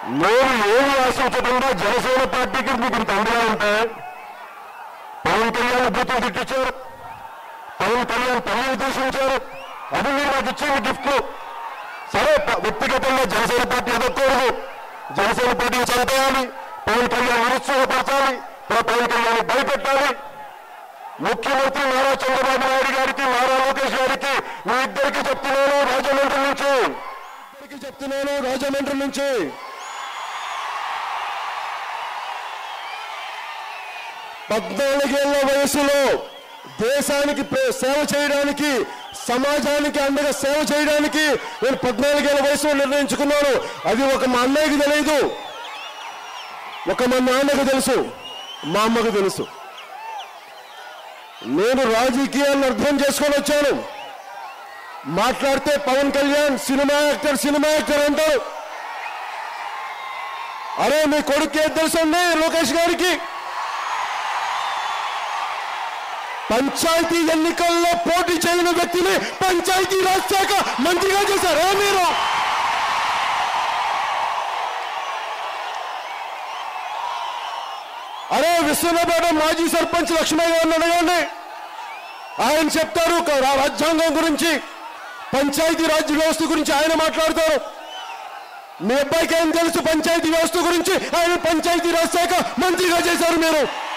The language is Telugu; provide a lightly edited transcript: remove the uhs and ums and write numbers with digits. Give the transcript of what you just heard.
నేను ఏమి ఆశించకుండా జనసేన పార్టీకి మీకు ఇంత అండగా ఉంటే పవన్ కళ్యాణ్ బూతులు తిట్టించారు, పవన్ కళ్యాణ్ పనులు దూషించారు, అది మీరు నాకు ఇచ్చిన గిఫ్ట్లు. సరే, వ్యక్తిగతంగా జనసేన పార్టీ ఎదగకూడదు, జనసేన పార్టీని చంపేయాలి, పవన్ కళ్యాణ్ నిరుత్సాహపరచాలి, పవన్ కళ్యాణ్ భయపెట్టాలి. ముఖ్యమంత్రి నారా చంద్రబాబు నాయుడు గారికి, నారా లోకేష్ గారికి మీ ఇద్దరికి చెప్తున్నాను రాజమండ్రి నుంచి 14 ఏళ్ల వయసులో దేశానికి సేవ చేయడానికి, సమాజానికి అండగా సేవ చేయడానికి నేను 14 ఏళ్ల వయసులో నిర్ణయించుకున్నాను. అది ఒక మా అన్నయ్యకి తెలియదు, ఒక మా నాన్నకు తెలుసు, మా అమ్మకు తెలుసు. నేను రాజకీయాలను అర్థం చేసుకొని వచ్చాను. మాట్లాడితే పవన్ కళ్యాణ్ సినిమా యాక్టర్ అంటారు. అరే, మీ కొడుకు ఏం తెలుసండి లోకేష్ గారికి? పంచాయతీ ఎన్నికల్లో పోటీ చేయని వ్యక్తిని పంచాయతీ రాజ్ శాఖ మంత్రిగా చేశారా మీరు? అరే, విశ్వనాథ మాజీ సర్పంచ్ లక్ష్మయ్య గారిని అడగండి, ఆయన చెప్తారు రాజ్యాంగం గురించి, పంచాయతీ రాజ్ వ్యవస్థ గురించి ఆయన మాట్లాడతారు. మీ అబ్బాయికి ఏం తెలుసు పంచాయతీ వ్యవస్థ గురించి? ఆయన పంచాయతీ రాజ్ శాఖ మంత్రిగా చేశారు మీరు.